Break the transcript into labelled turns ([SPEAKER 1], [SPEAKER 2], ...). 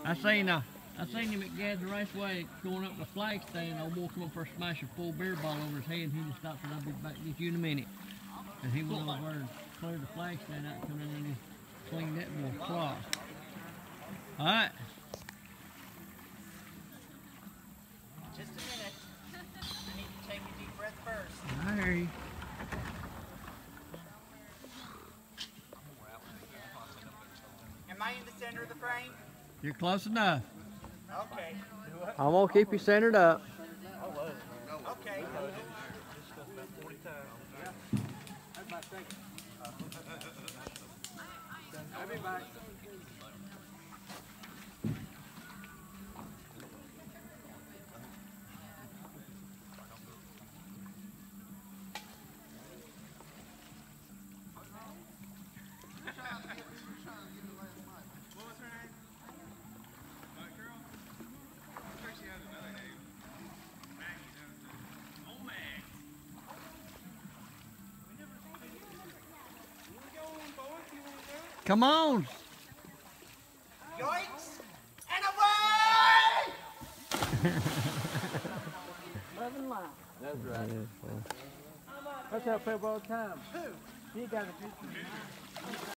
[SPEAKER 1] I seen him at Gadsden Raceway going up the flag stand. Old boy come up for a smash a full beer ball over his head, and he just stopped and I'll be back to get you in a minute. And he went over and cleared the flag stand out and come in and he cleaned that boy cloth. All right.
[SPEAKER 2] Just a minute. I need to take a deep breath first.
[SPEAKER 1] I hear you.
[SPEAKER 2] Am I in the center of the frame?
[SPEAKER 1] You're close enough.
[SPEAKER 2] Okay.
[SPEAKER 1] I'm gonna keep you centered up.
[SPEAKER 2] Okay.
[SPEAKER 1] Come on.
[SPEAKER 2] Yoinks and away!
[SPEAKER 3] Loving life. That's right. That's how I feel all the time. He got a